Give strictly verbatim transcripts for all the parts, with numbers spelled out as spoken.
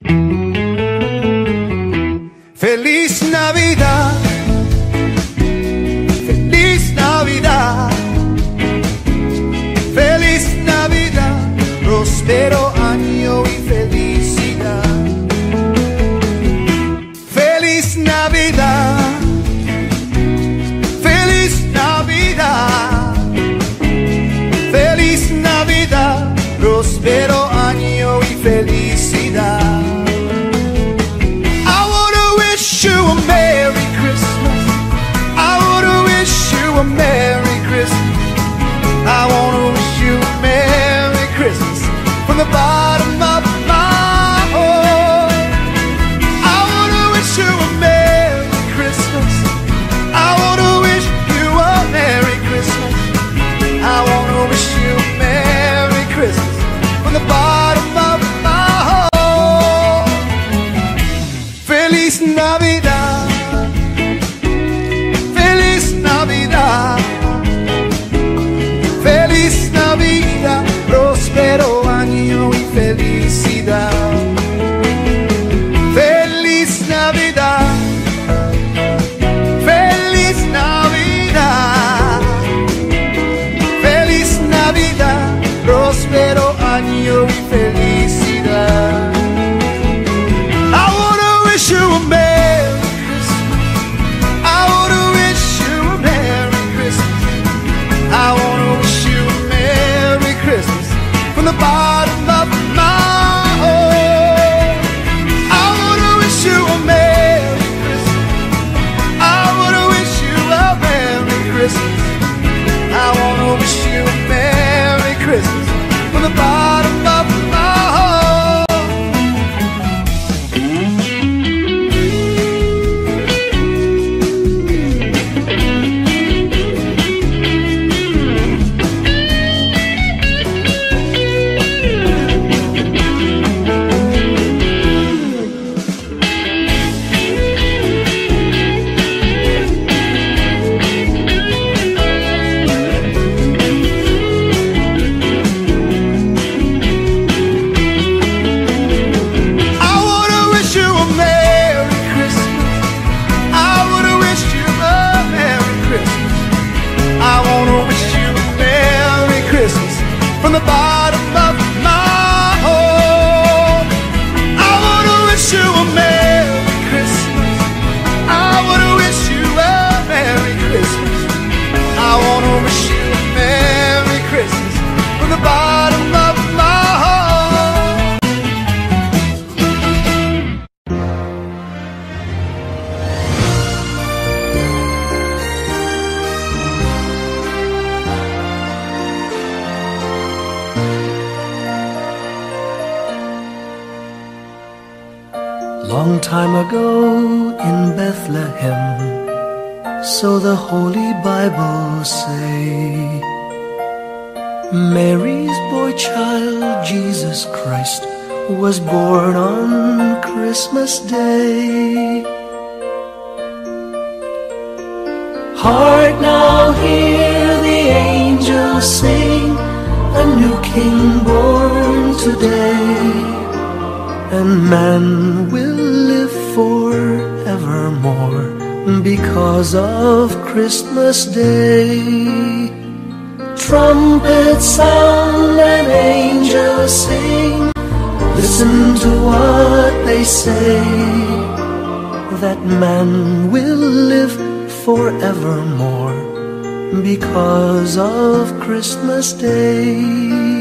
Feliz Navidad, feliz Navidad, feliz Navidad, próspero año y felicidad. Feliz Navidad, feliz Navidad, feliz Navidad, próspero año y felicidad. You a Merry Christmas. I wanna wish you a Merry Christmas. I wanna wish you a Merry Christmas from the bottom of my heart. I wanna wish you a Merry Christmas. I wanna wish you a Merry Christmas. I wanna wish you a Merry Christmas from the bottom of my heart. Feliz Navidad, feliz Navidad, feliz Navidad, próspero año y felicidad. Feliz Navidad, feliz Navidad, feliz Navidad, próspero año y felicidad. I wanna wish you a Merry Christmas. I wanna wish you a Merry Christmas. I wanna wish you a Merry Christmas from the bottom of my heart. I wanna wish you a Merry Christmas. I wanna wish you a Merry Christmas. I wanna wish you a Merry Christmas from the bottom of my heart. From the bottom of my heart, I wanna wish you a Merry Christmas. I wanna wish you a Merry Christmas. I wanna wish you a Merry Christmas from the bottom of my heart. Long time ago in Bethlehem, so the Holy Bible say, Mary's boy child, Jesus Christ, was born on Christmas Day. Hark now, hear the angels sing, a new King born today. And man will live forevermore because of Christmas Day. Trumpets sound and angels sing, listen to what they say, that man will live forevermore because of Christmas Day.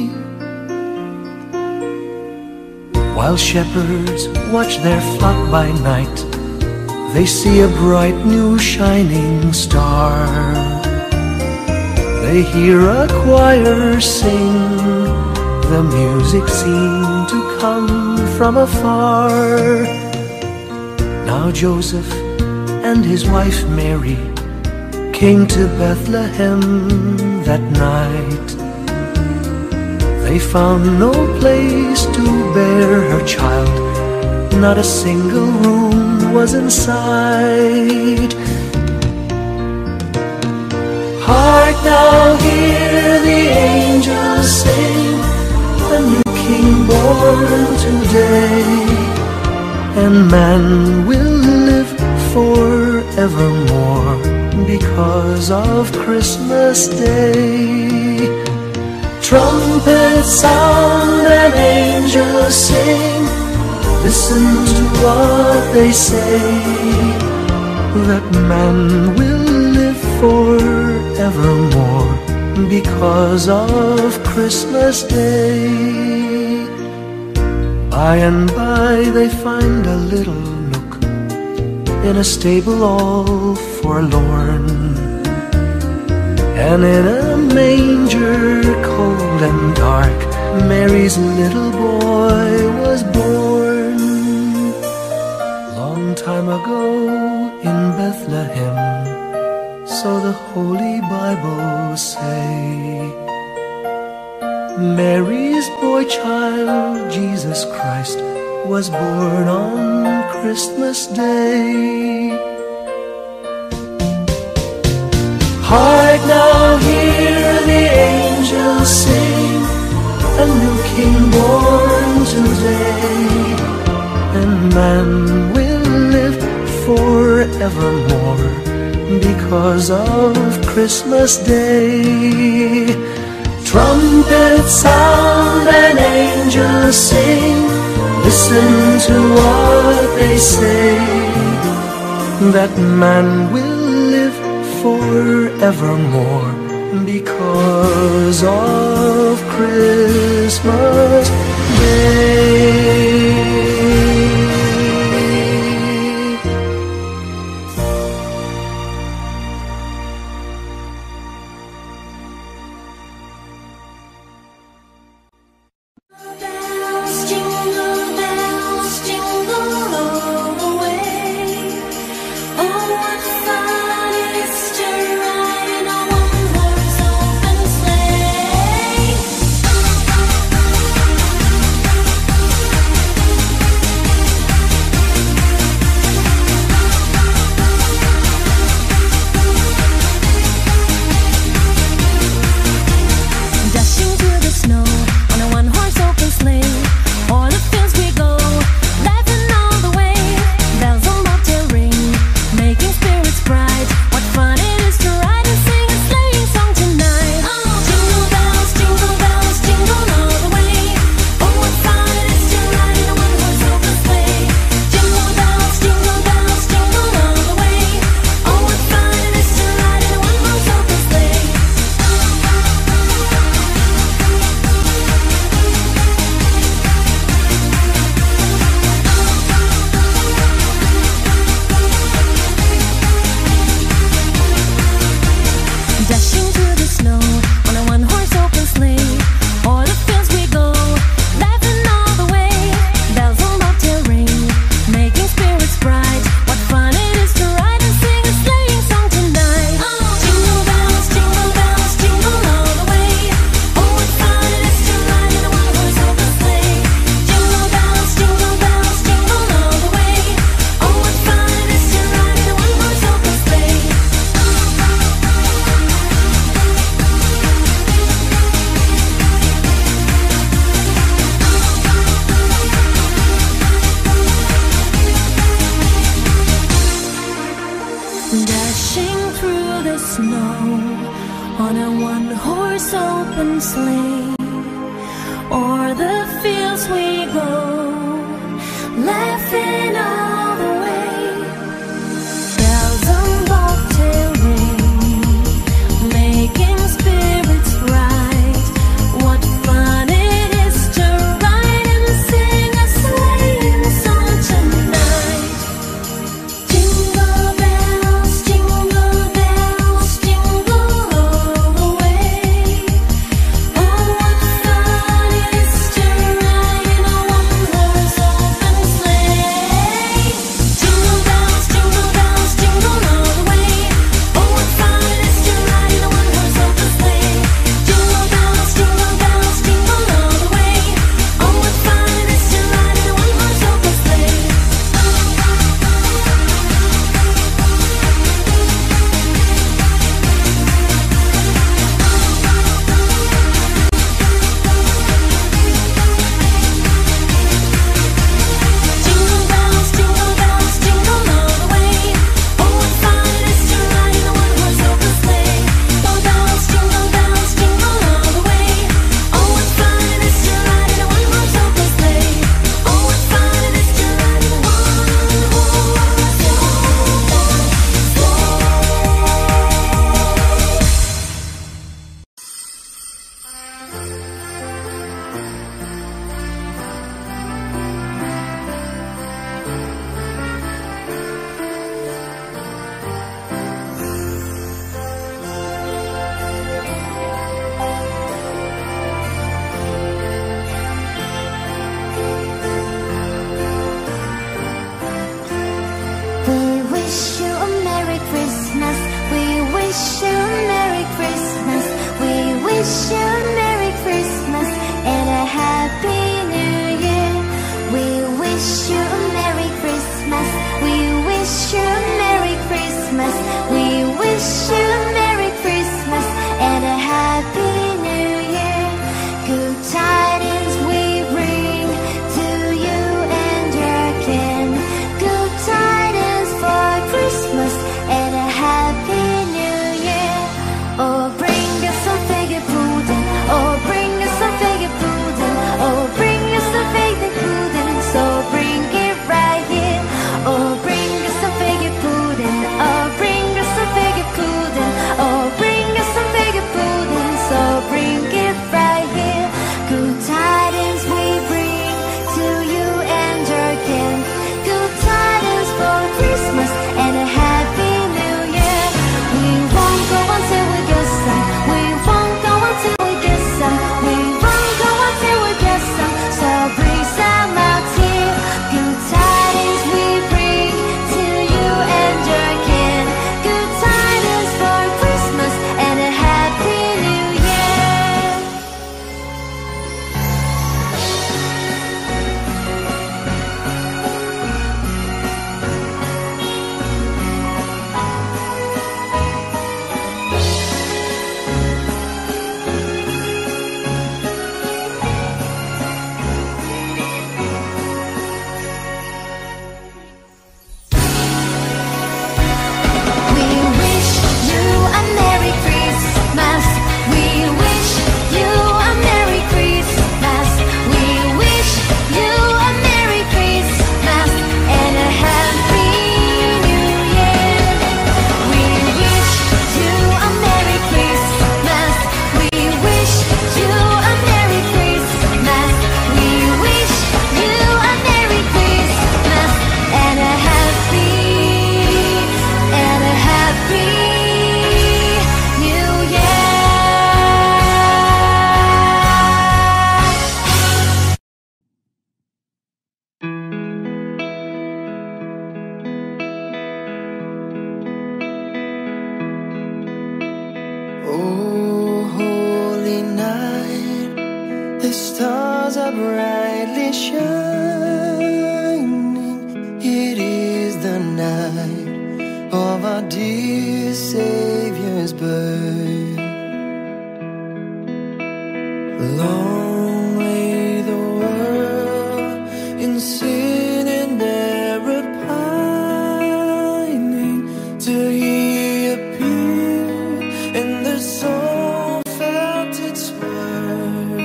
While shepherds watch their flock by night, they see a bright new shining star. They hear a choir sing, the music seemed to come from afar. Now Joseph and his wife Mary came to Bethlehem that night. They found no place to bear her child, not a single room was in sight. Hark now, hear the angels sing, a new King born today. man will live forevermore because of Christmas Day. Trumpets sound and angels sing, listen to what they say, that man will live forevermore because of Christmas Day. By and by they find a little nook in a stable all forlorn, and in a manger cold and dark Mary's little boy was born. Long time ago in Bethlehem, so the Holy Bible say, Mary's boy child, Jesus Christ, was born on Christmas Day. Hark now, hear the angels sing, a new King born today, and man will live forevermore because of Christmas Day. Trumpets sound and angels sing, listen to what they say, that man will live forevermore because of Christmas Day. Sleigh. wish you a Merry Christmas. We wish you a Merry Christmas. We wish you a Merry Christmas and a Happy New Year. Good tidings we bring to you and your kin. Good tidings for Christmas and a Happy New Year. Oh, bring us some figgy pudding. Oh, bring us some figgy pudding. Oh, bring us some figgy pudding. So bring it right here. Oh, bring us some figgy pudding. Oh, bring us some figgy pudding. Oh, bring us some figgy pudding. So bring it right here. Good tidings we bring to you and your kin. Good tidings for Christmas and a Happy New Year. We won't go until we get some. We won't go until we get some. We won't go until we get some. So bring some out here. Good tidings we bring to you and your kin. Good tidings for Christmas and a Happy New Year. We wish you a Merry Christmas. We wish you a Merry Christmas. We wish you a Merry Christmas and a Happy New Year. We wish you a Merry Christmas. We wish you a Merry Christmas. We wish you a Merry Christmas and a Happy and a Happy New Year. Oh, holy night, the stars are brightly shining. It is the night of our dear Savior's birth. Long lay the world in sin and error pining, till He appeared and the soul felt its worth.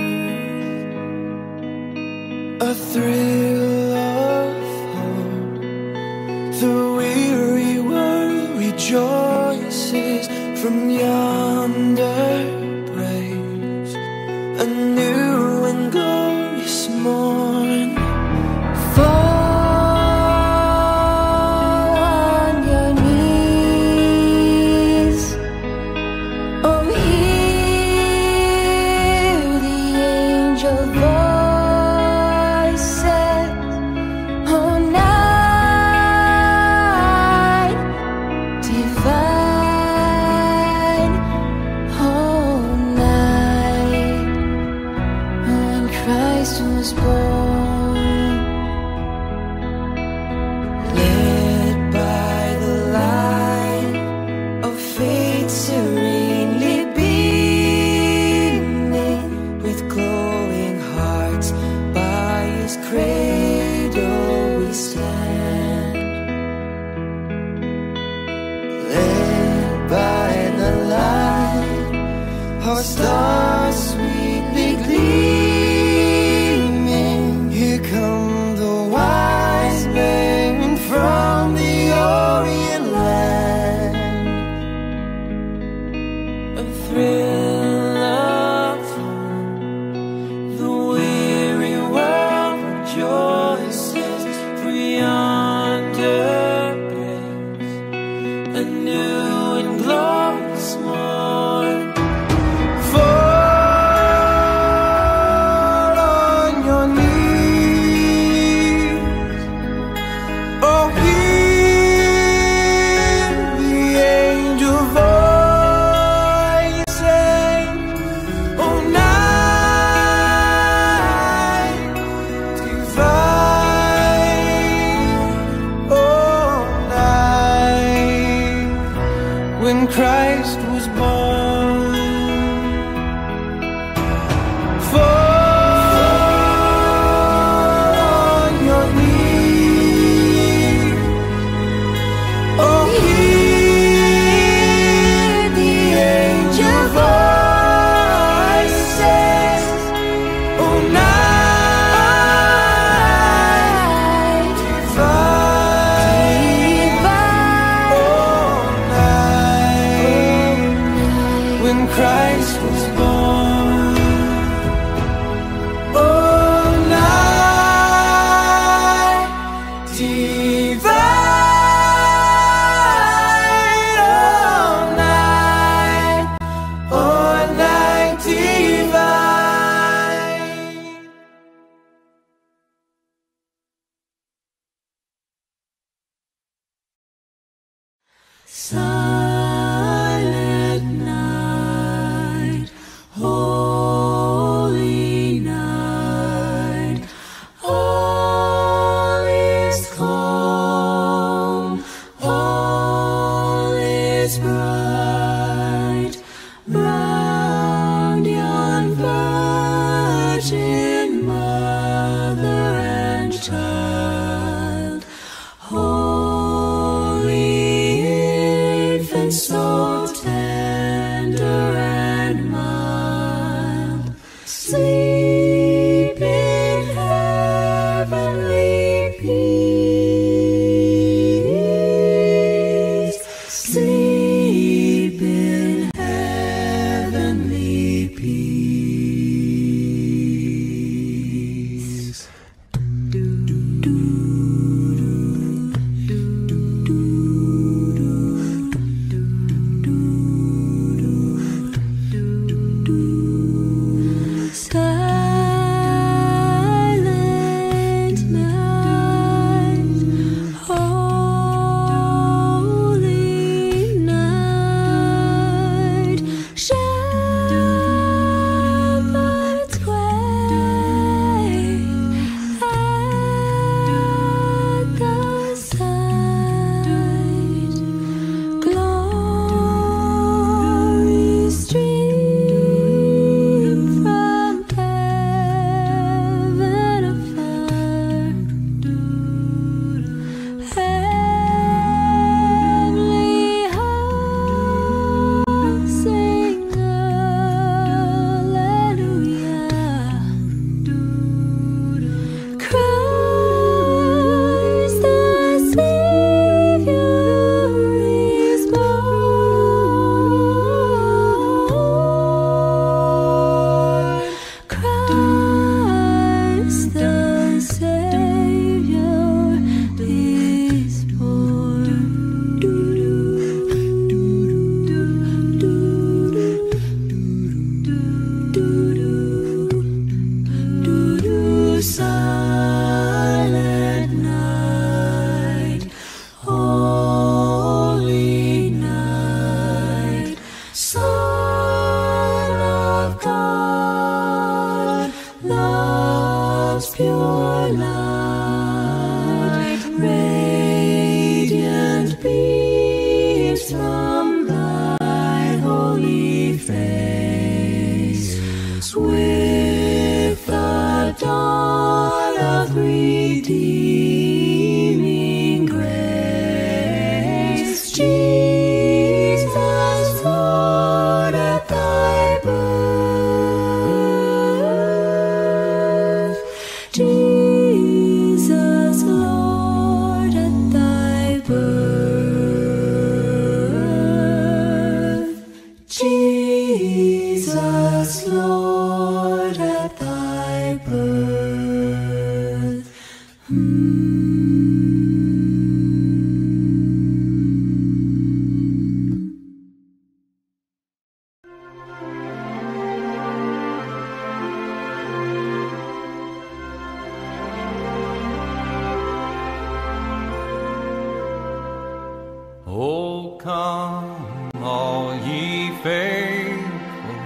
A thrill of hope, the weary world rejoices from yonder breaks a new and glorious morn. Fall on your knees. Oh, hear the angel voices. Oh, night divine. Oh, night when Christ was born. Led by the light of faith serenely beaming, with glowing hearts by His cradle we stand. Led by the light, our stars sweetly gleaming. Here come the wise men from the Orient land. A thrill of hope, the weary world rejoices, for yonder breaks a new and glorious morn. Fall on your knees. Oh, hear the angel voices. Oh, night divine. Christ was born. Oh, night divine, oh, night, oh, night divine. Silent night, holy night, all is calm, all is bright, round yon virgin mother and child, holy infant, so tender and mild, sleep in heavenly peace, sleep in heavenly peace. Do, do, do, do, do, do, silent night, holy night, shepherds wait at the side, glory stream from heaven afar, heavenly hosts sing hallelujah. Christ the Savior is born. Christ the Savior is born. Do, do, do, do, do, do, do, do, silent night, holy night, Son of God, love's pure light, radiant beams from thy holy face, with the dawn of redeeming grace. Jesus, Lord, at thy birth, Jesus, Lord, at thy birth, Jesus, Lord, at thy birth. Oh, come, all ye faithful,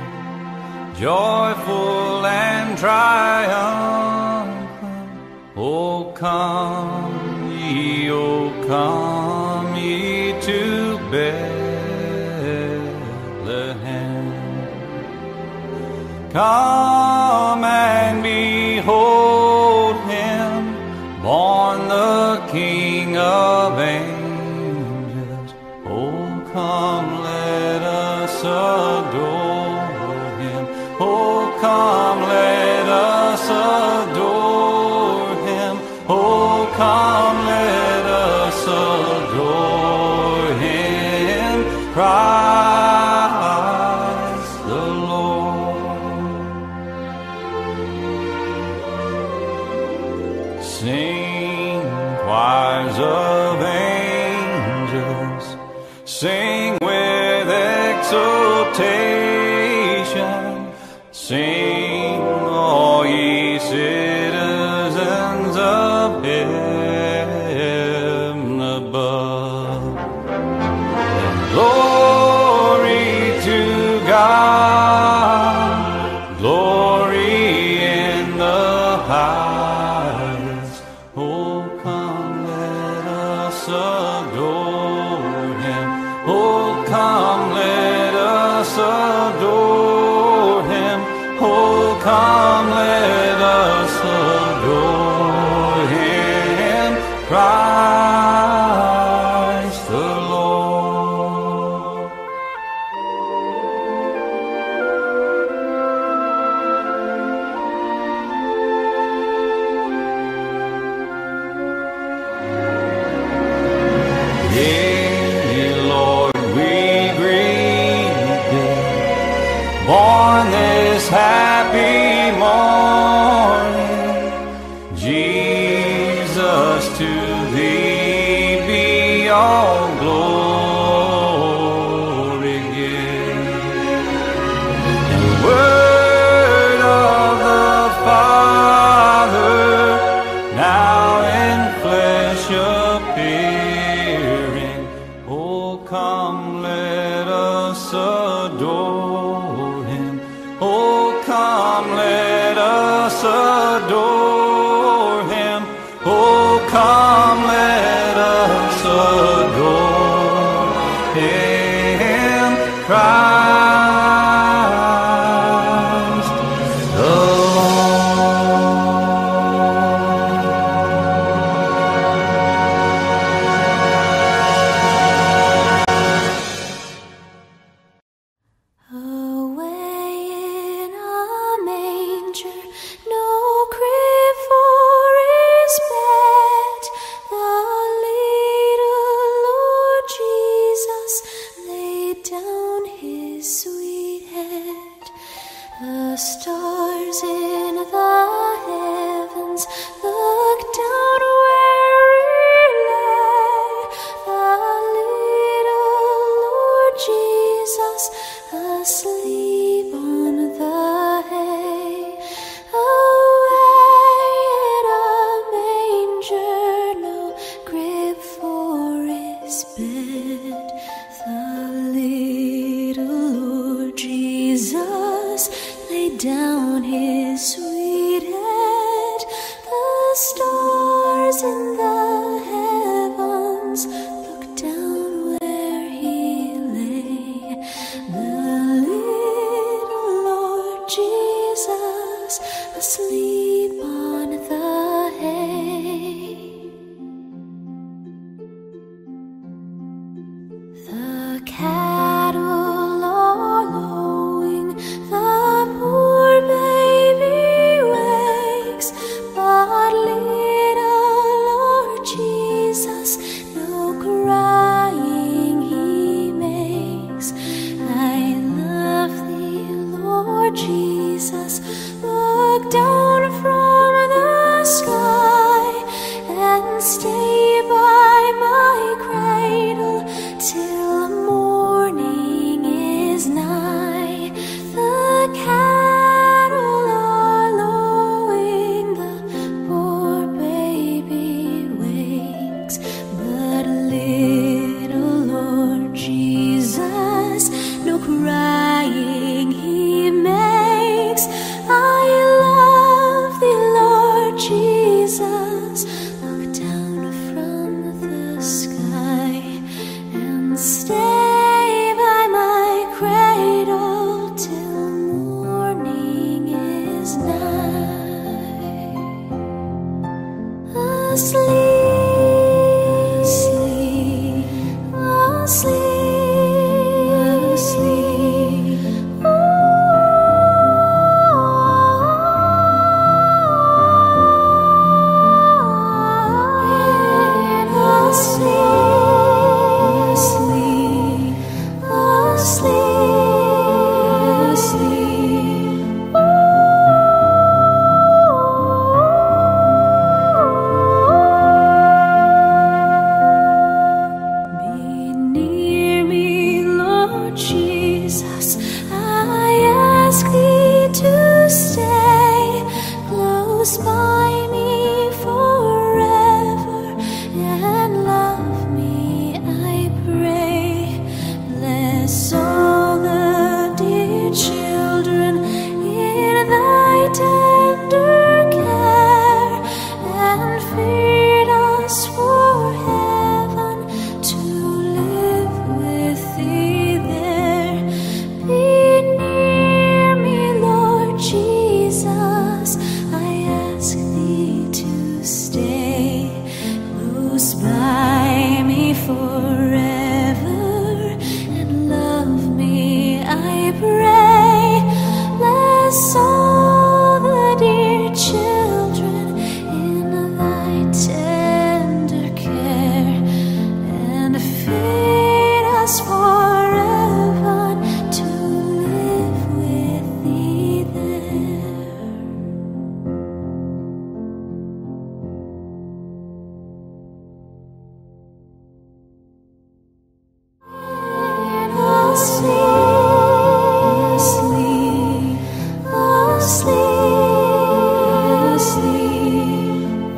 joyful and triumphant. Oh, come ye, oh, come ye to Bethlehem. Come and behold him, born the King of angels. Oh, come, let us adore him. Oh, come, let us adore him. Oh, come, let us adore him. Christ the Lord. choirs of angels sing with exultation. Sing, all ye citizens of heaven above. Glory to God, glory in the highest. Oh, come, let us adore Him. Oh, come, let us adore Him. Oh, come, let us adore Him, Christ the Lord. Yea, Lord, we greet Thee, born this happy morning. Jesus, to Thee be all glory given. And the word of the Father, now in flesh appearing. Oh, come, let us adore Him. Oh, come, let us adore Him. Oh, come, let us adore Him, Christ the Away in a manger, no crib for His bed, the little Lord Jesus laid down His sweet head. The stars in the heavens looked down where He lay, the little Lord Jesus asleep on the hay. Away in a manger, no crib for His bed, the little Lord Jesus laid down His sweet head. The stars in the heavens looked down where He lay, the little Lord Jesus asleep on the hay. The cattle are lowing, the poor baby wakes, but little Lord Jesus no crying He makes. I love Thee, Lord Jesus, look down from the sky and stay by my cradle till morning is nigh. The cattle are lowing, the poor baby wakes, but little Lord Jesus no crying He makes. I love Thee, Lord Jesus, look down from the sky and stay by my cradle till morning is nigh. Asleep, asleep, asleep, asleep. Asleep, asleep, asleep. forever and love me, I pray. Bless all the dear children in thy tender care, and feed us forever to live with thee there. Asleep, asleep, asleep, asleep.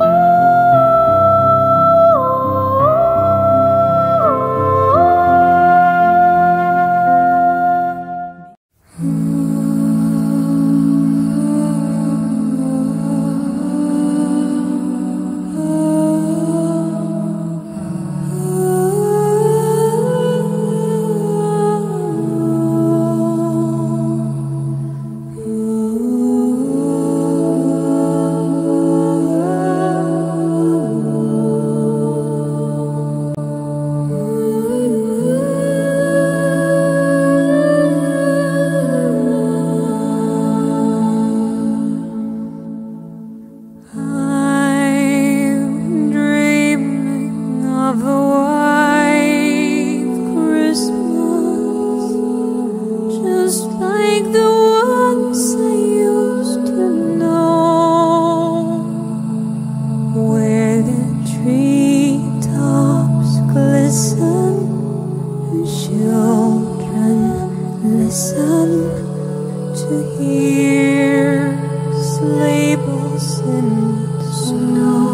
I'm dreaming of the white Christmas, just like the ones I used to know, where the treetops glisten and children listen to hear sleigh bells in the snow.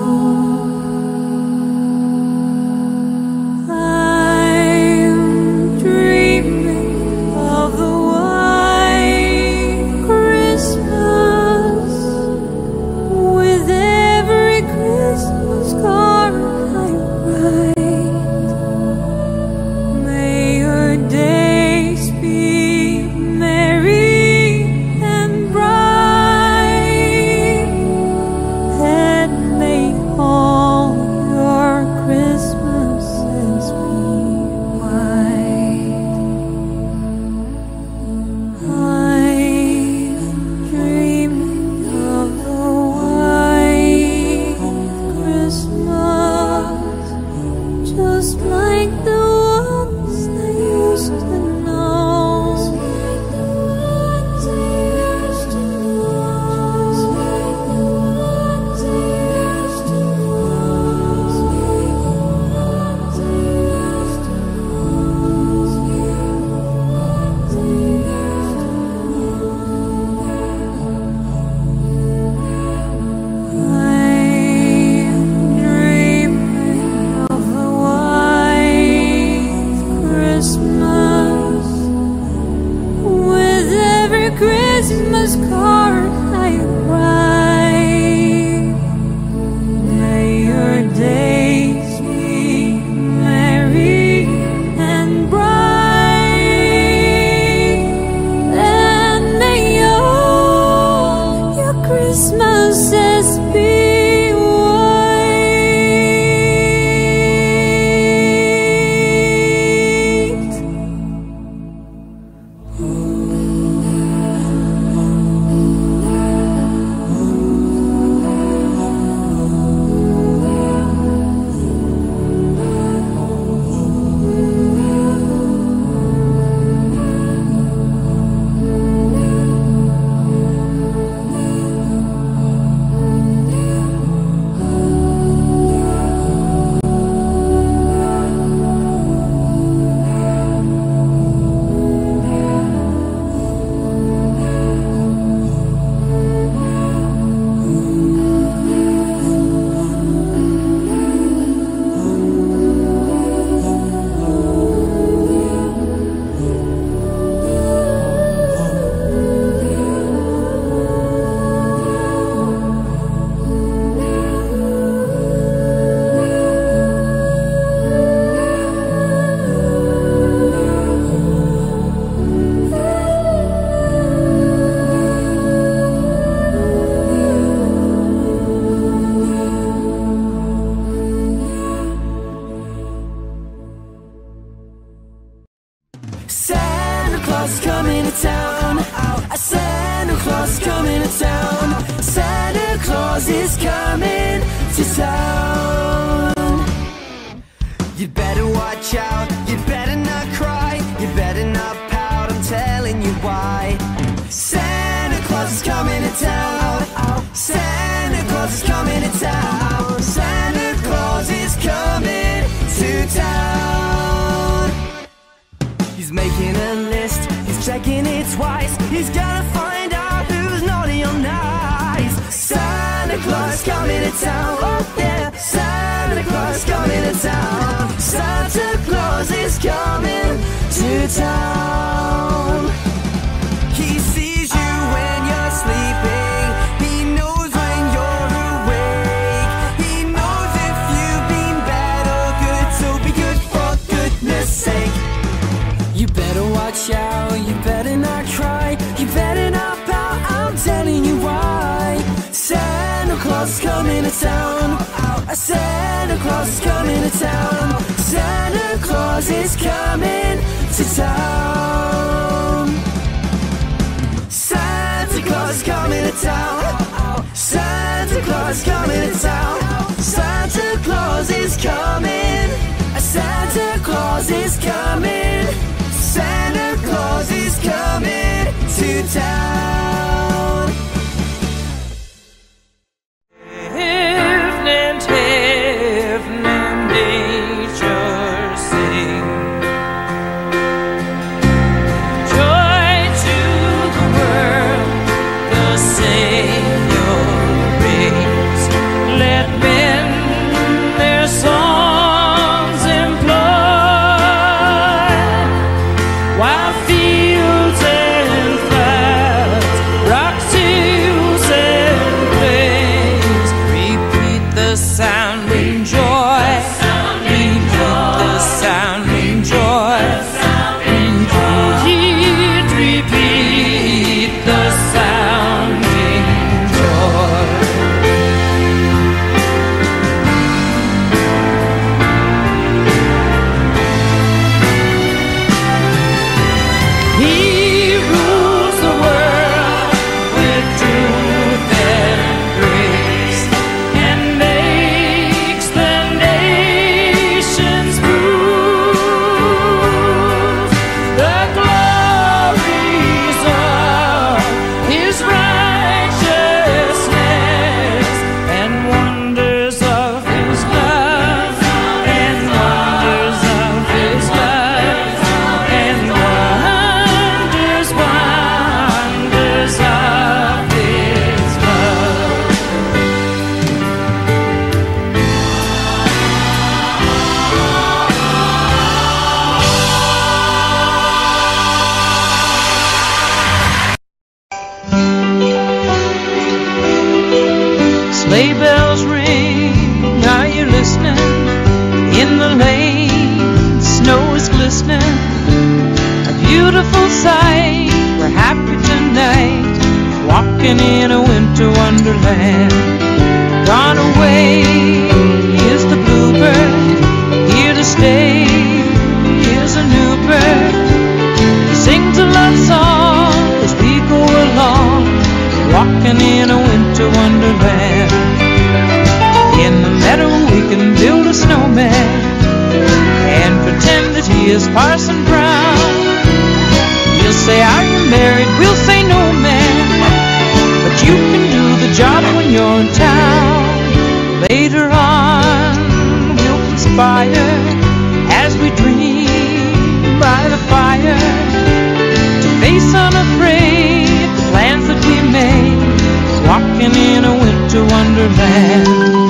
I'm dreaming of the white Christmas, with every Christmas card I write. May your days be merry and bright, and may all your Christmases be white. I'm dreaming of the white Christmas, just like the ones I used to know. I'm dreaming of the white Claus is coming to town. A Santa Claus is coming to town. Santa Claus is coming to town. You better watch out, you better not cry, you better not pout, I'm telling you why. Santa Claus is coming to town. Santa Claus is coming to town. Santa Claus is coming to town. He's making a list, he's checking it twice. He's gonna find out who's naughty or nice. Santa Claus is coming to town. Oh yeah, Santa Claus is coming to town. Santa Claus is coming to town. He sees you when you're sleeping. He knows when you're awake. He knows if you've been bad or good, so be good for goodness sake. You better watch out, you better not cry, you better not pout, I'm telling you why. Santa Claus is coming to town. Santa Claus is coming to town. Santa Claus is coming to town. Santa Claus is coming to town. Santa Claus is coming to town. Santa Claus is coming. Santa Claus is coming. Santa Claus is coming to town. Evening, evening, nature sing. Joy to the world, the Savior brings. Let men their songs employ, while fields and flowers, rocks, hills and plains repeat the sounding joy. Repeat the sounding joy. Repeat, repeat the sounding joy. He rules the world with truth and grace, and makes the nations prove the glories of His righteousness, and wonders of His love, and wonders of His love, and wonders, wonders of His love. Sleigh bells ring, are you listening? In the lane, snow is glistening. A beautiful sight, we're happy tonight, walking in a winter wonderland. Gone away is the bluebird, here to stay is a new bird. He sings a love song as we go along, walking in a winter wonderland. In the meadow we can build a snowman and pretend that he is Parson Brown. He'll say, are you married? We'll say, no, man, but you can do the job when you're in town. Later on we'll conspire as we dream by the fire, to face unafraid the plans that we made, walking in a winter wonderland.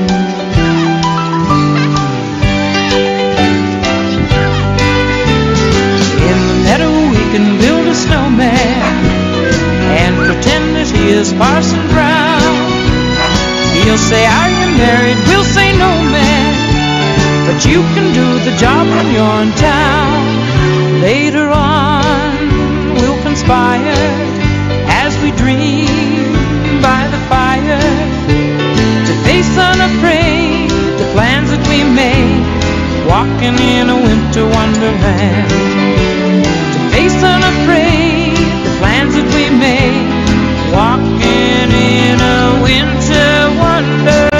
In the meadow we can build a snowman and pretend that he is Parson Brown. He'll say, are you married? We'll say, no, man, but you can do the job when you're in town. Later on we'll conspire as we dream by the fire, to face unafraid the plans that we made, walking in a winter wonderland. To face unafraid the plans that we made, walking in a winter wonderland.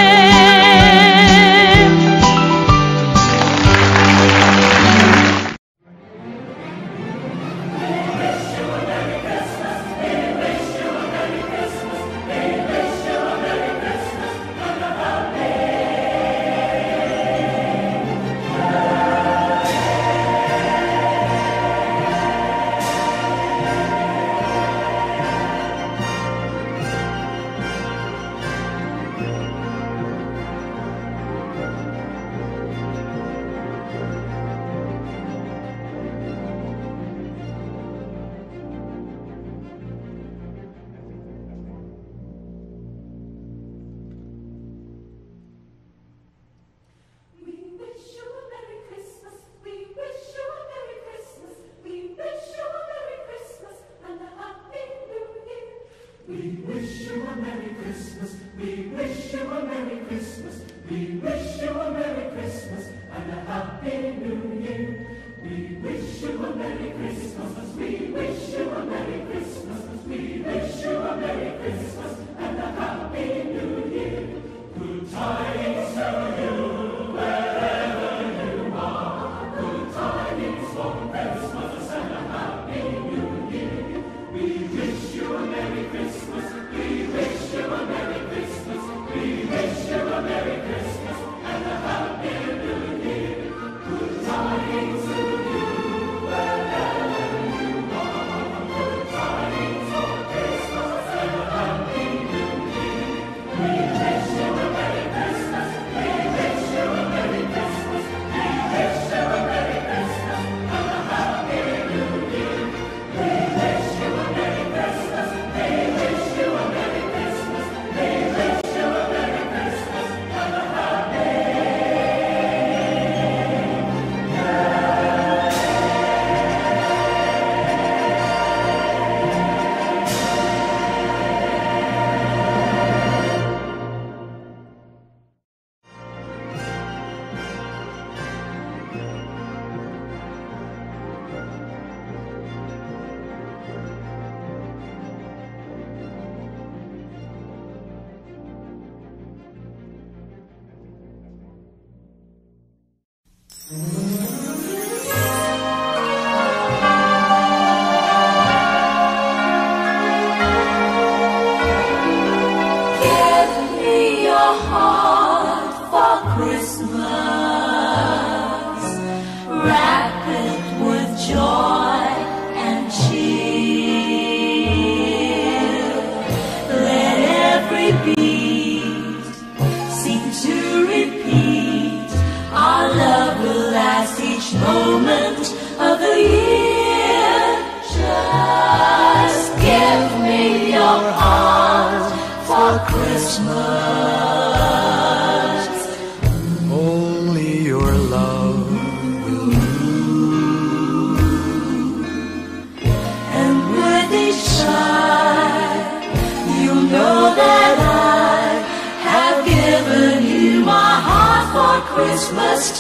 Christmas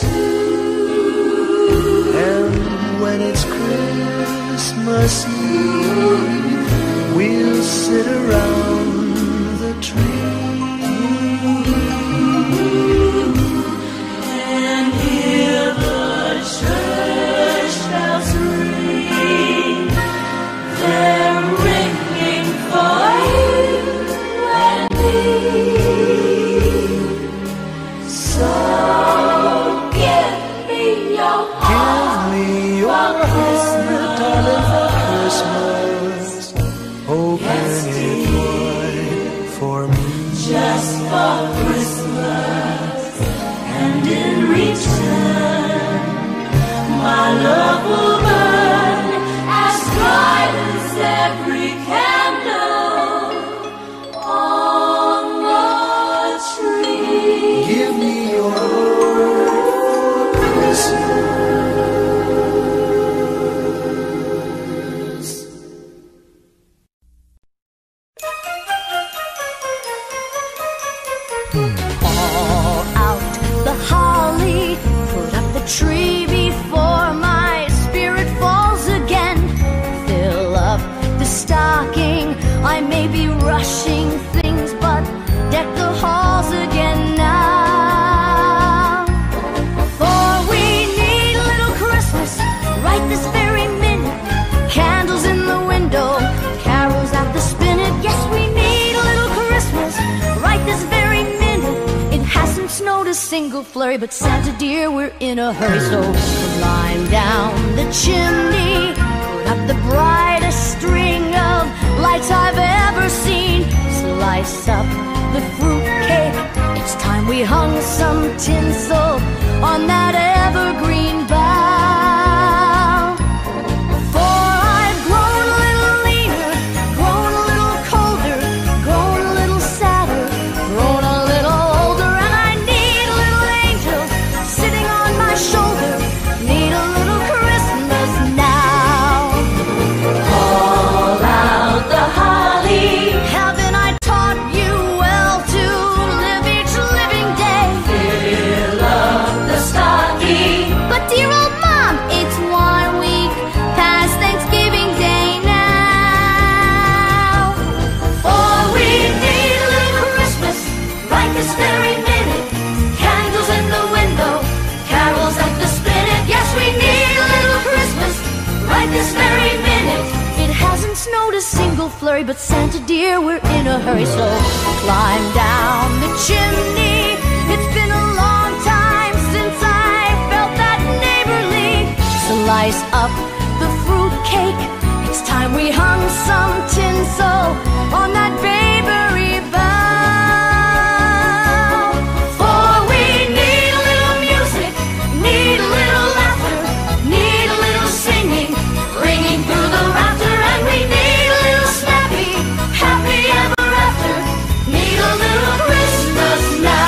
too. And when it's Christmas Eve, we'll sit around the tree and hear the church bells ring. They're ringing for you and me. So give me your heart, give me your for heart, darling, for Christmas. Christmas. Open it wide for me, Just for Christmas. And in return, my love will burn as bright as every candle on the tree. give me your heart for Christmas. Call out the holly, put flurry, but Santa dear, we're in a hurry. So climb down the chimney, put up the brightest string of lights I've ever seen. Slice up the fruitcake, it's time we hung some tinsel on that evergreen bough. For I've grown a little leaner, grown a little colder, grown a little sadder, grown a little older, and I need a little angel sitting on my shoulder, need a little Christmas now. Call out the holly, haven't I taught you well to live each living day? Fill up the stocking. But dear old Mom, it's one week past Thanksgiving Day now. For we need a little Christmas right this very minute. Candles in the window, carols at the spinet. Yes, we need a little Christmas right this very minute. It hasn't snowed a single flurry, but Santa dear, we're in a hurry. So climb down the chimney, it's been a long time since I felt that neighborly. Slice up the fruitcake, it's time we hung some tinsel on that bakery bough. For we need a little music, need a little laughter, need a little singing, ringing through the rafter, and we need a little snappy, happy ever after, need a little Christmas now.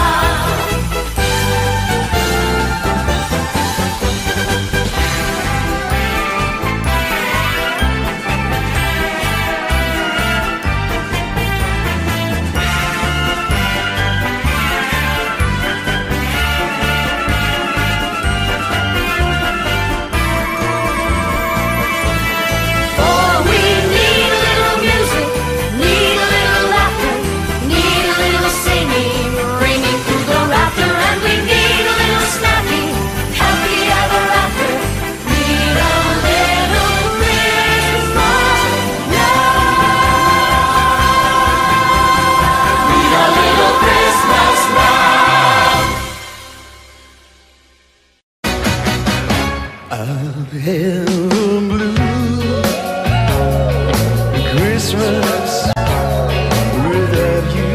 For we need a little music, need a little laughter, need a little singing, ringing through the rafter, and we need a little snappy, happy ever after, need a little Christmas now. Need a little Christmas now. I'll have a blue Christmas without you.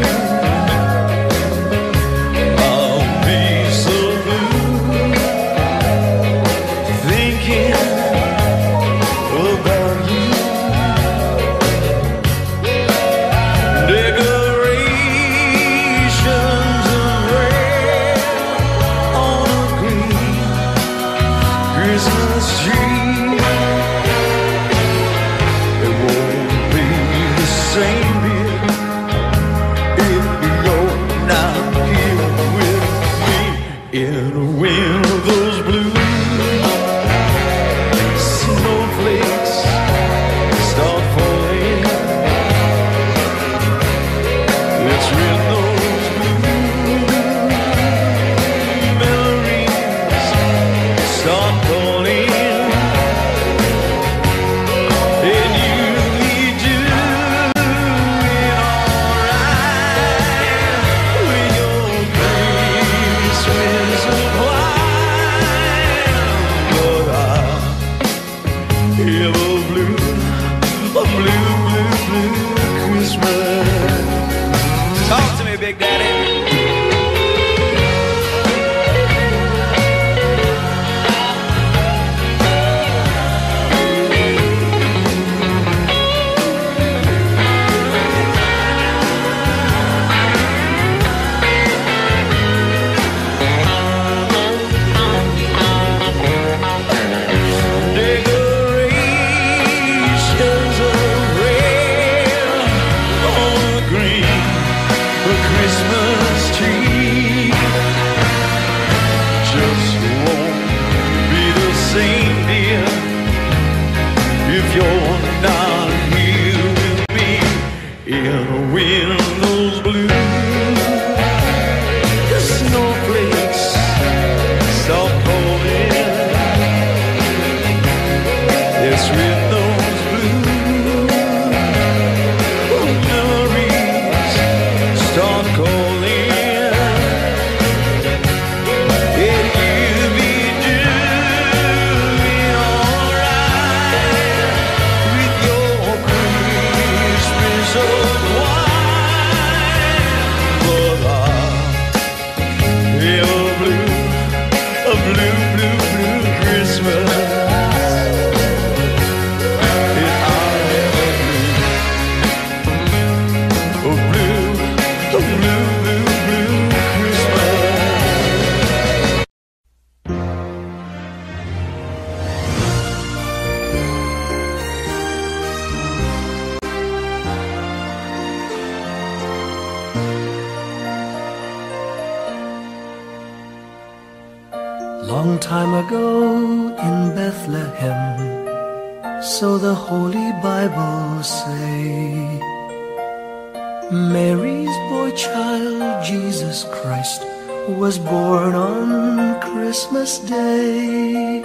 I'll be so blue thinking about you. Decorations of red on a green Christmas tree. It won't be the same here if you're not here with me. In a wind of those blue snowflakes start falling. It's when those blue memories start calling, and you need to be alright with your Christmas of white. Long time ago in Bethlehem, so the Holy Bible say, Mary's boy child, Jesus Christ, was born on Christmas Day.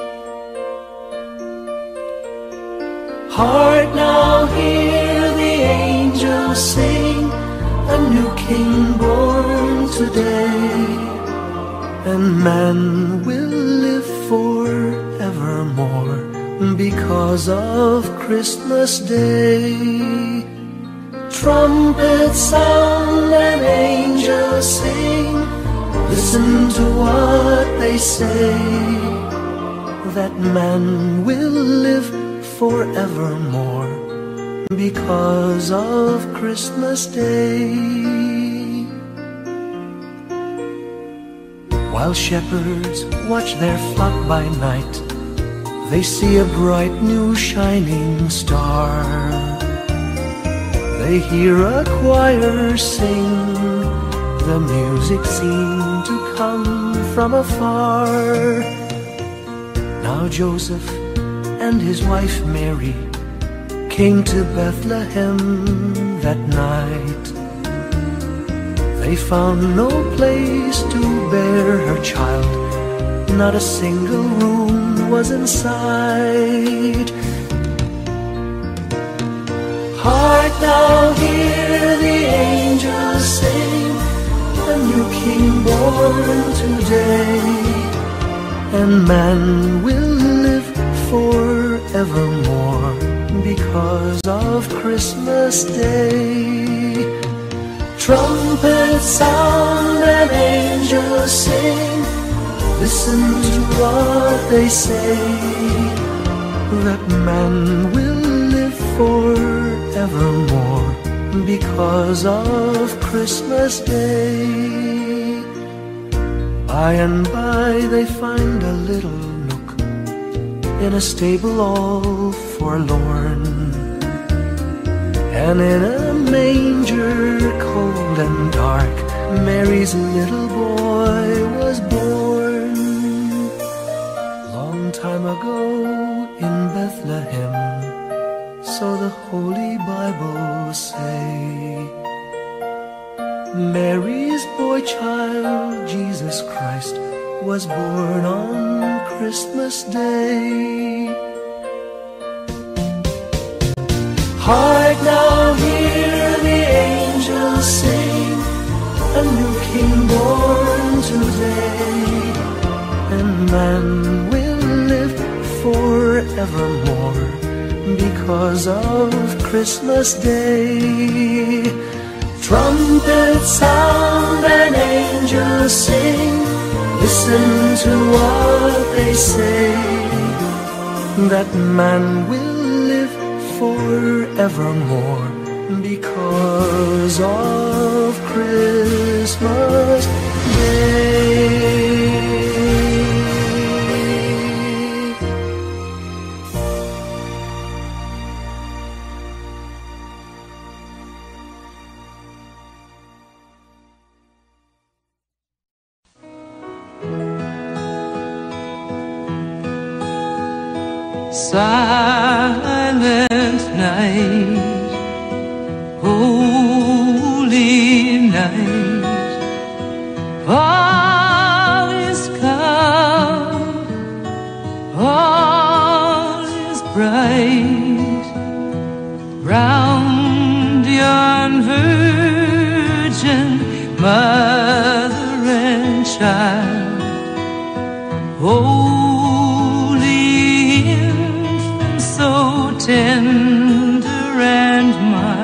Heart, now hear the angels sing, a new King born today, and man will live forevermore because of Christmas Day. Trumpets sound and angels sing, listen to what they say, that man will live forevermore because of Christmas Day. While shepherds watch their flock by night, they see a bright new shining star. They hear a choir sing, the music seemed to come from afar. Now Joseph and his wife Mary came to Bethlehem that night. They found no place to bear her child, not a single room was in sight. Hark now, hear the angels sing, a new King born today, and man will live forevermore because of Christmas Day. Trumpets sound and angels sing, listen to what they say, that man will live forevermore because of Christmas Day. By and by they find a little nook in a stable all forlorn, and in a manger cold and dark, Mary's little boy was born. Long time ago in Bethlehem, so the Holy Bible say, Mary's boy child, Jesus Christ, was born on Christmas Day. Hark now, hear the angels sing, a new King born today, and man will live forevermore because of Christmas Day. Trumpets sound and angels sing, listen to what they say, that man will live forevermore because of Christmas Day. Silent night, holy night, all is calm, all is bright, round yon virgin mother and child. Holy infant, so tender and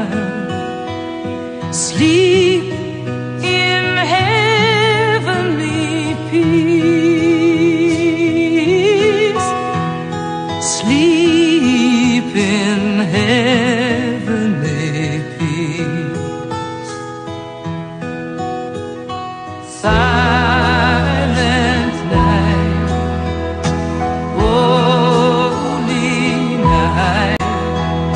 mild, sleep in heavenly peace, sleep in heavenly peace. Silent night, holy night,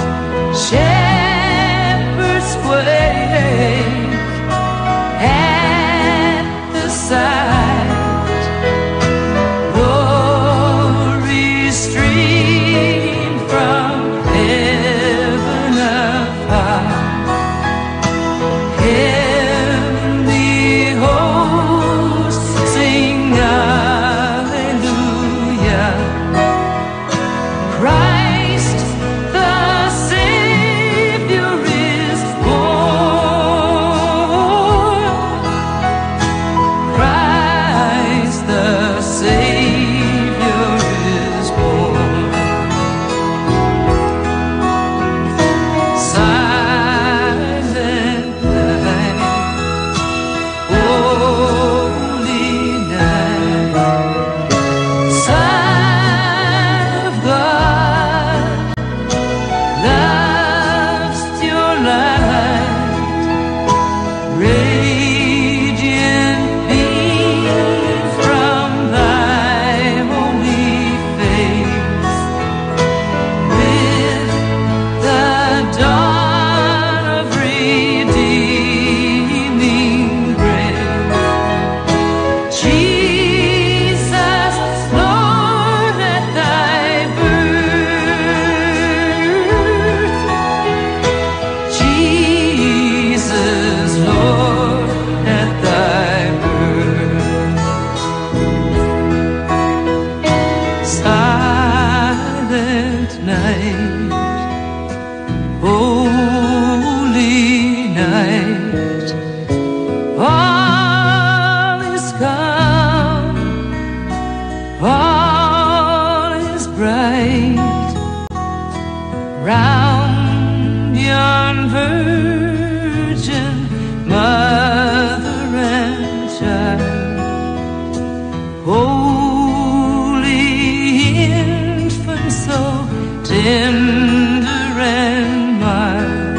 tender and mild.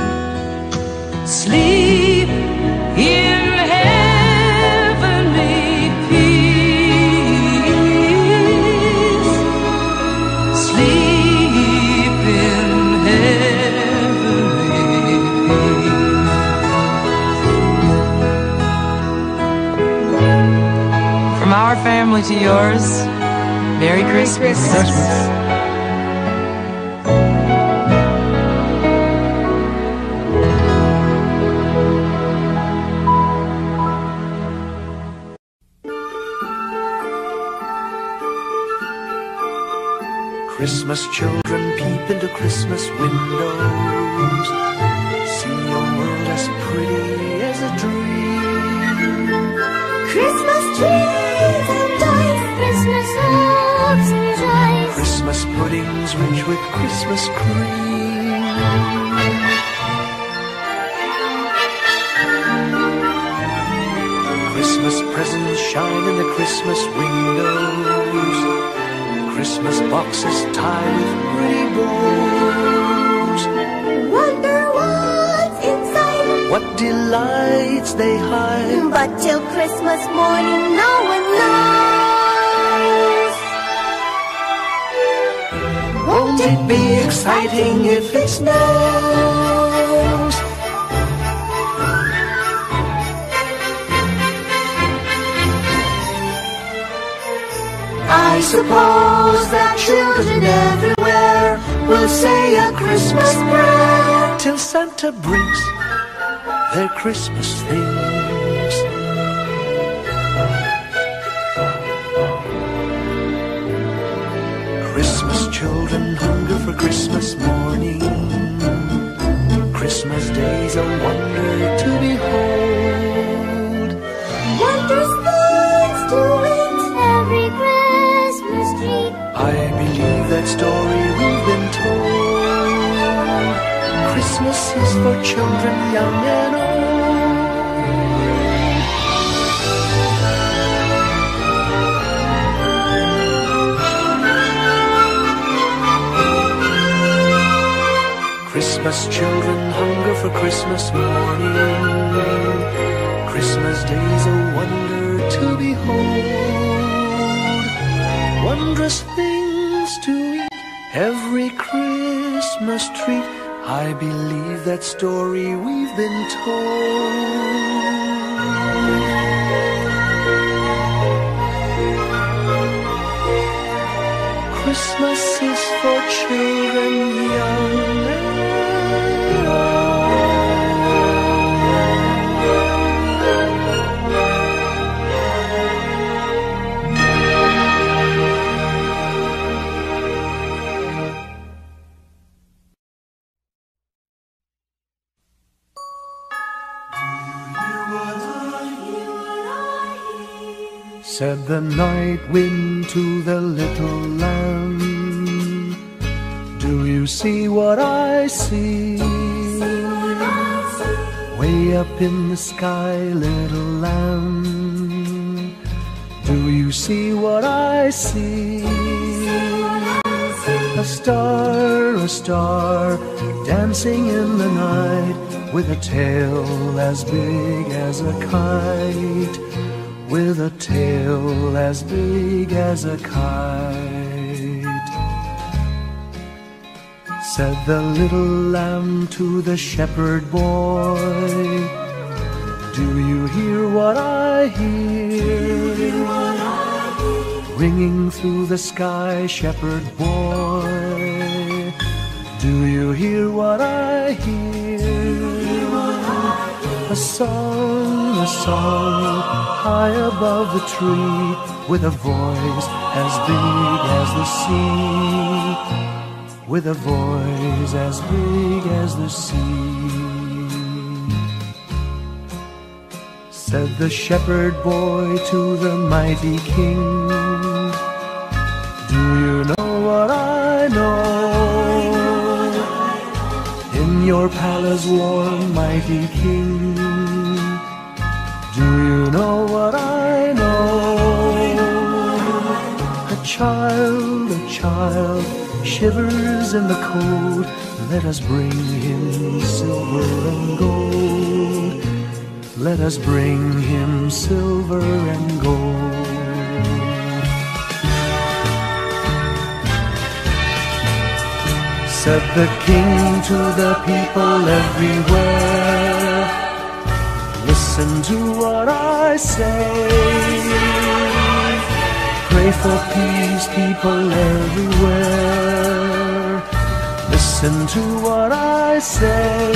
Sleep in heavenly peace. Sleep in heavenly peace. From our family to yours, Merry Christmas. Christmas. Christmas children peep into Christmas windows, see a world as pretty as a dream. Christmas trees and toys, Christmas hopes and joys, Christmas puddings rich with Christmas cream. Christmas presents shine in the Christmas windows, Christmas boxes tied with pretty bows. wonder what's inside, What delights they hide. but till Christmas morning no one knows. Won't it be exciting if it snows? I suppose that children everywhere will say a Christmas prayer till Santa brings their Christmas things. Christmas children hunger for Christmas morning. Christmas day's a wonder to behold. Wondrous things to wait every Christmas tree. I believe that story we've been told. Christmas is for children young and old. Christmas children hunger for Christmas morning. Christmas day's a wonder to behold. Wondrous things to eat, every Christmas treat. I believe that story we've been told. Christmas is for children young and said the night wind to the little lamb, do you see what I see? Way up in the sky, little lamb, do you see what I see? A star, a star, dancing in the night, with a tail as big as a kite, with a tail as big as a kite. Said the little lamb to the shepherd boy, do you hear what I hear? Ringing through the sky, shepherd boy, do you hear what I hear? A song, a song, high above the tree, with a voice as big as the sea, with a voice as big as the sea. Said the shepherd boy to the mighty king, do you know what I know? In your palace warm, mighty king, do you know what I know? A child, a child, shivers in the cold. Let us bring him silver and gold. Let us bring him silver and gold. Said the king to the people everywhere, listen to what I say. Pray for peace, people everywhere, listen to what I say.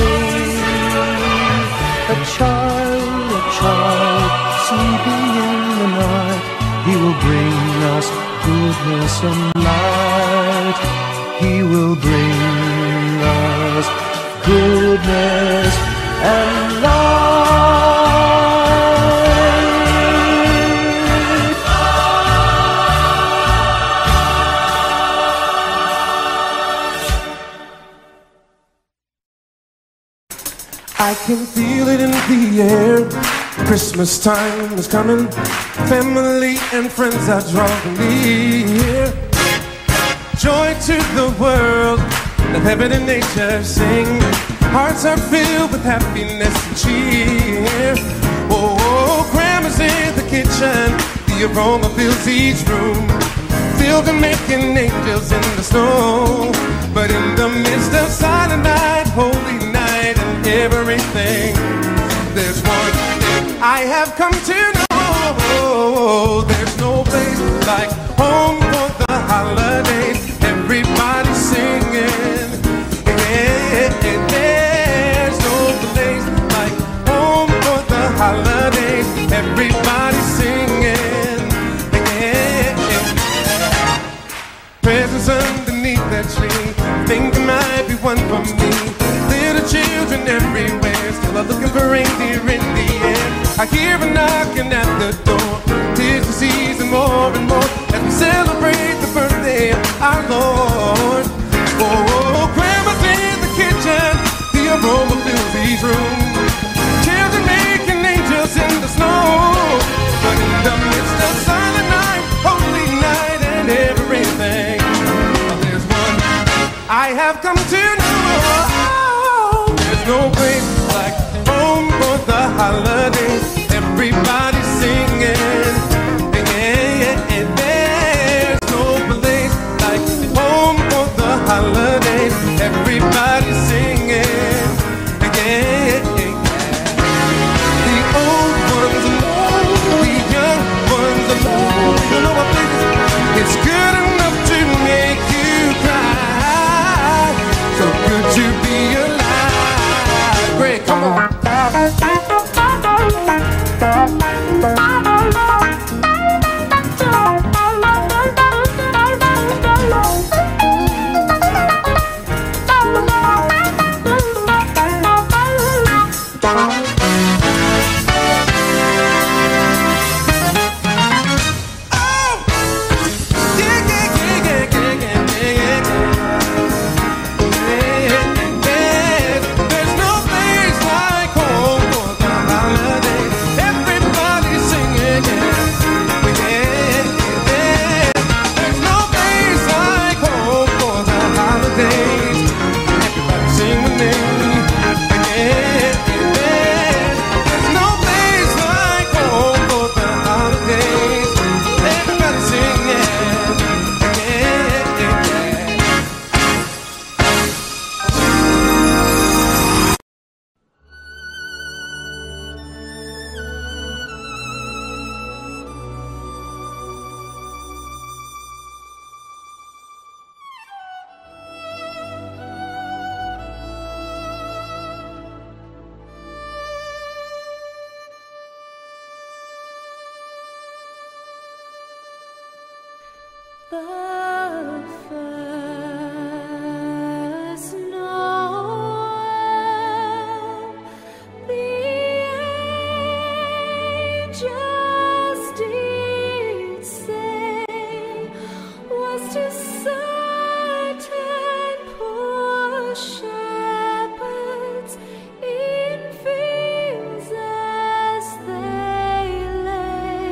A child, a child, sleeping in the night, he will bring us goodness and light. He will bring us goodness and light. I can feel it in the air. Christmas time is coming. Family and friends are drawing near. Joy to the world, let heaven and nature sing. Hearts are filled with happiness and cheer. Oh, oh, Grandma's in the kitchen, the aroma fills each room, filled and making angels in the snow. But in the midst of silent night, holy night, and everything, there's one thing I have come to know. There's no place like home for the holidays. Everybody's singing, yeah, there's no place like home for the holidays. Everybody's singing, yeah. Presents underneath that tree, think there might be one for me. Little children everywhere, still are looking for reindeer in the air. I hear a knocking at the door, 'tis the season more and more as we celebrate the birthday of our Lord. Oh, Grandma's in the kitchen, the aroma fills each room, children making angels in the snow. But in the midst of silent night, holy night, and everything, there's one I have come to know. There's no place like home for the holidays. Everybody's singing, yeah, yeah, yeah. There's no place like home for the holidays. Everybody's singing, yeah, yeah, yeah. The old ones alone, the young ones alone. You know what this is? It's good enough to make you cry. So good to be alive. Great, come on.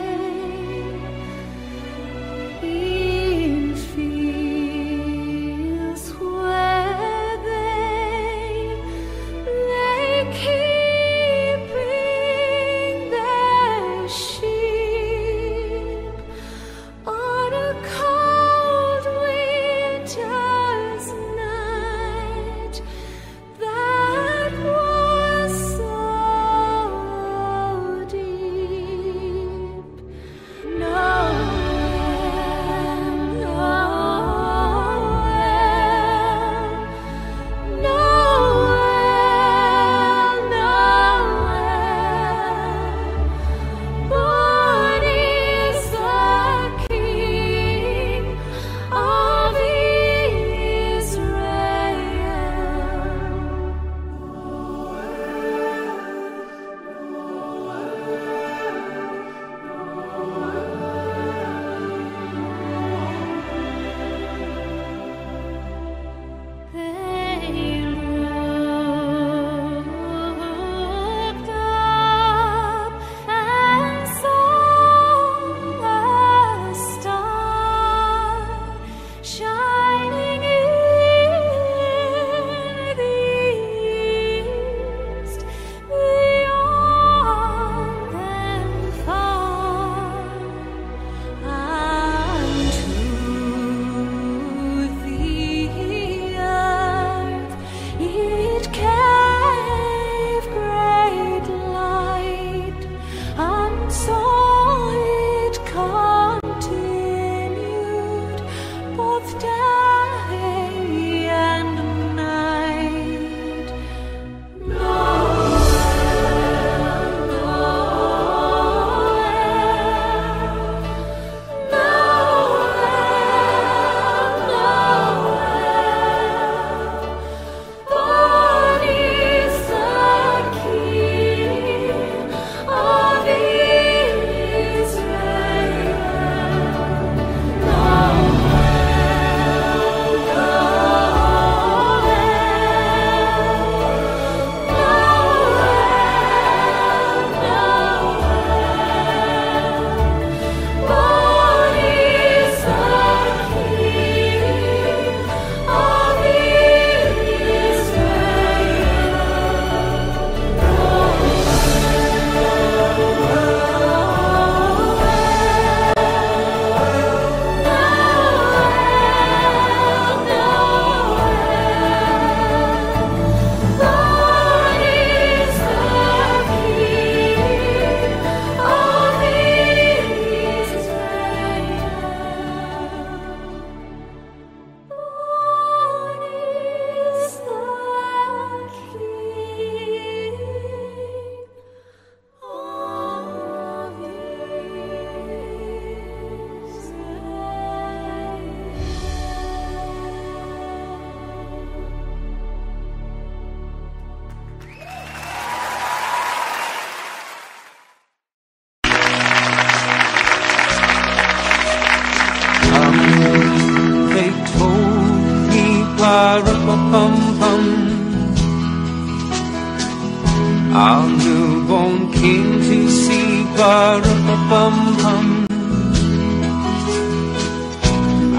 In fields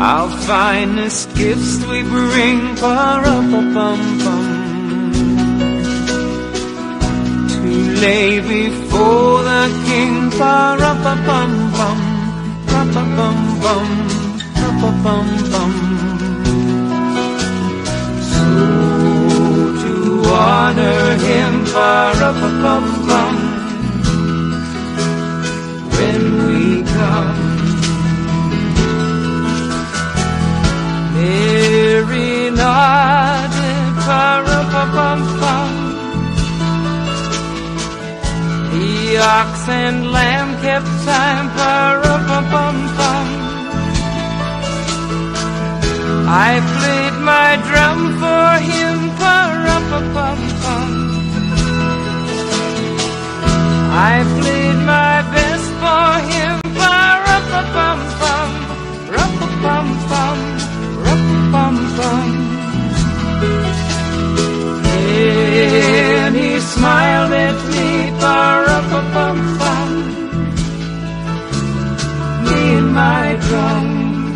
Our finest gifts we bring, pa-ra-pa-pum-pum, to lay before the King, pa-ra-pa-pum-pum, pa-pa-pum-pum, pa-pa-pum-pum. So to honor Him, pa-ra-pa-pum-pum, when we come. Mary nodded, pa-ra-pa-pum-pum. The ox and lamb kept time, pa-ra-pa-pum-pum. I played my drum for Him, pa-ra-pa-pum-pum. I played my best for Him, pa-ra-pa-pum-pum, ra-pa-pum-pum, ra-pa-pum-pum. Then He smiled at me, pa-ra-pa-pum-pum, me and my drum.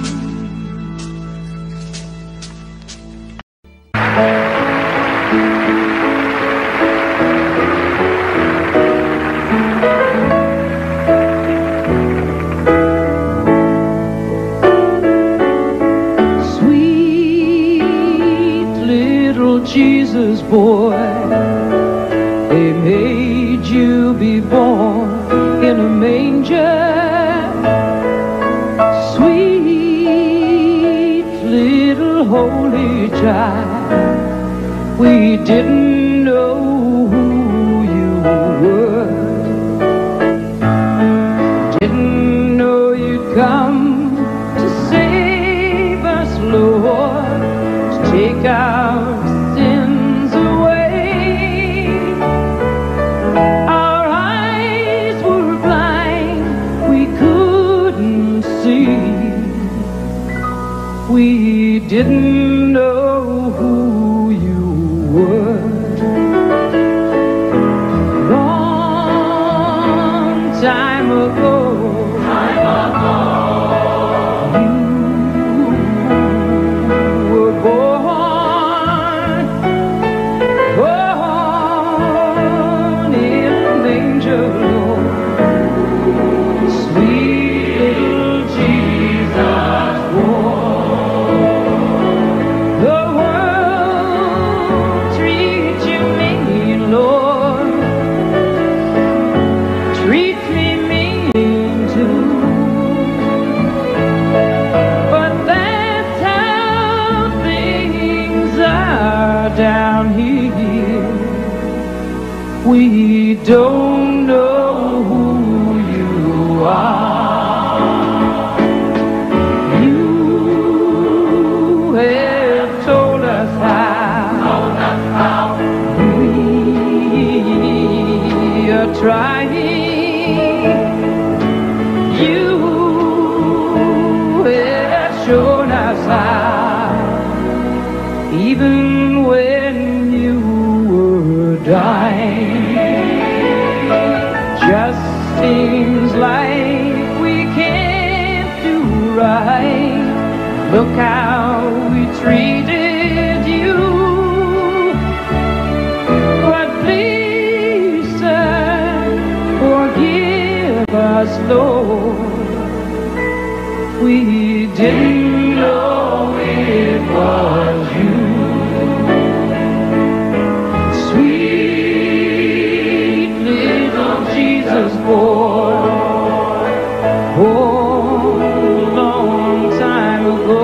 Jesus boy, they made you be born in a manger. Sweet little holy child, we didn't know who you were, didn't know you'd come to save us, Lord, to take our we didn't know who you were. Long time ago, time ago, you were born, born in a manger, Lord. Sweet little Jesus born. Down here, we don't know who you are. You have told us how, we are trying. You have shown us how, even when you were dying. Just seems like we can't do right. Look how we treated you. But please, sir, forgive us, Lord. We didn't know it was you. Jesus born, born a long time ago.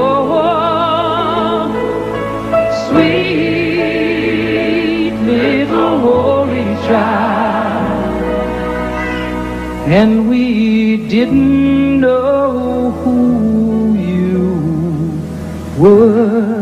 Sweet little holy child, and we didn't know who you were.